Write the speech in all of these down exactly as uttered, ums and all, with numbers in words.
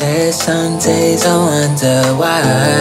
There's some days I wonder why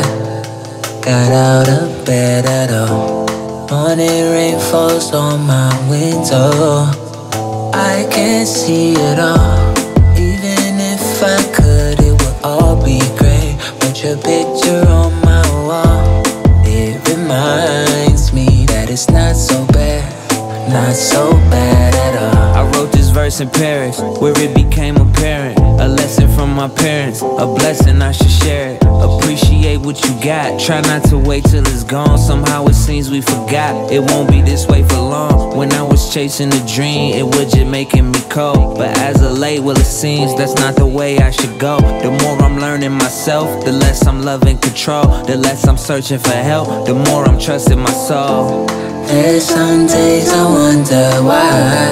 I got out of bed at all. Morning rain falls on my window. I can't see it all. Even if I could, it would all be great. But your picture on my wall, it reminds me that it's not so bad, not so bad at all. I wrote this verse in Paris, where it became apparent. A lesson from my parents, a blessing, I should share it. Appreciate what you got, try not to wait till it's gone. Somehow it seems we forgot, it won't be this way for long. When I was chasing a dream, it was just making me cold. But as of late, well it seems that's not the way I should go. The more I'm learning myself, the less I'm loving control. The less I'm searching for help, the more I'm trusting my soul. There's some days I wonder why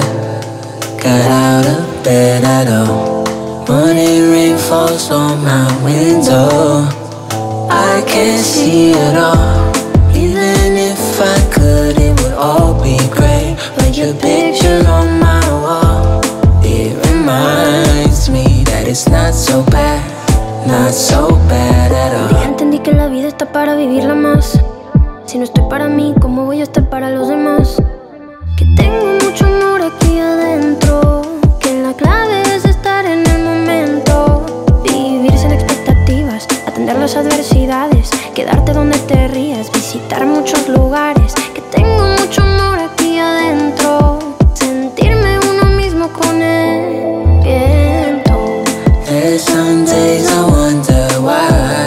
I got out of bed at all. Morning rain falls on my window. I can't see it all. Even if I could, it would all be great. But your picture on my wall, it reminds me that it's not so bad, not so bad at all. Ya entendí que la vida está para vivirla más. Si no estoy para mí, ¿cómo voy a estar para los demás? Que tengo mucho amor aquí adentro, que la clave es estar en el momento. Vivir sin expectativas, atender las adversidades, quedarte donde te rías, visitar muchos lugares. Que tengo mucho amor aquí adentro, sentirme uno mismo con el viento. There's some days I wonder why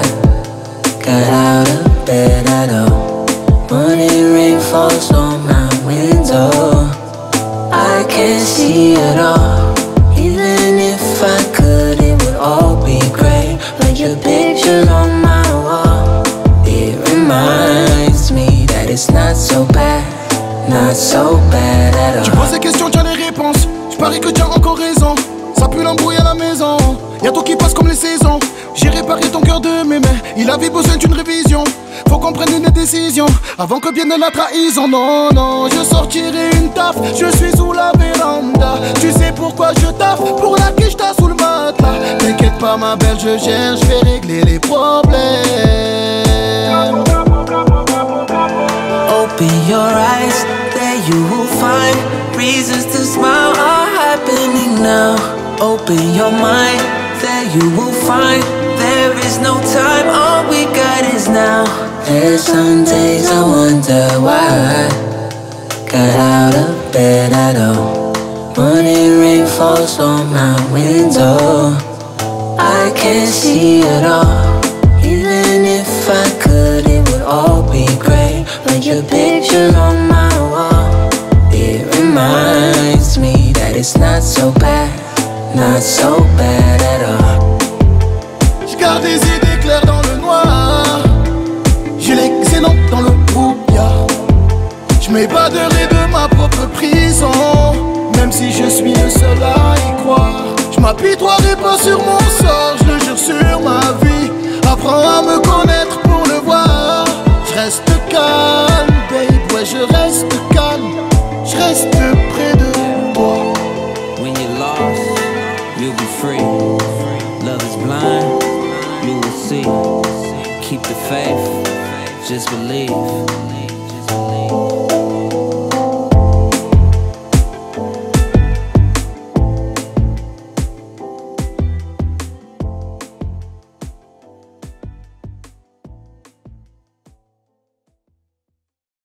I got out of bed at all. Morning rain falls on my window. I can't see it all. Even if I could, it would all be great. But your picture on my wall, it reminds me that it's not so bad, not so bad at all. Tu poses des questions, tu as les réponses. Je parie que tu as encore raison. Ça pue l'embrouille à la maison. Y'a tout qui passe comme les saisons. J'ai réparé ton cœur de mes mains. Il avait besoin d'une révision. Faut qu'on prenne une décision avant que vienne la trahison. Non, non, je sortirai une taf. Je suis sous la véranda. Tu sais pourquoi je taffe? Pour la quiche t'as sous le matelas. T'inquiète pas ma belle, je gère. Je vais régler les problèmes. Open your eyes, there you will find reasons to smile are happening now. Open your mind, there you will find there is no time, all we got is now. There's some days I wonder why I got out of bed at all. Morning rain falls on my window. I can't see it all. Even if I could, it would all be great. But your picture on my wall, it reminds me that it's not so bad, not so bad at all. Je garde des idées claires dans le noir. J'ai les xénons dans le brouillard. Je m'évaderai de ma propre prison, même si je suis le seul à y croire. Je m'apitoierai pas sur mon sort, je le jure sur ma vie. Apprends à me connaître pour le voir. Je reste calme, babe, ouais je reste calme. Je reste près de toi. When you're lost, you'll be free. Love is blind, you will see. Keep the faith, just believe.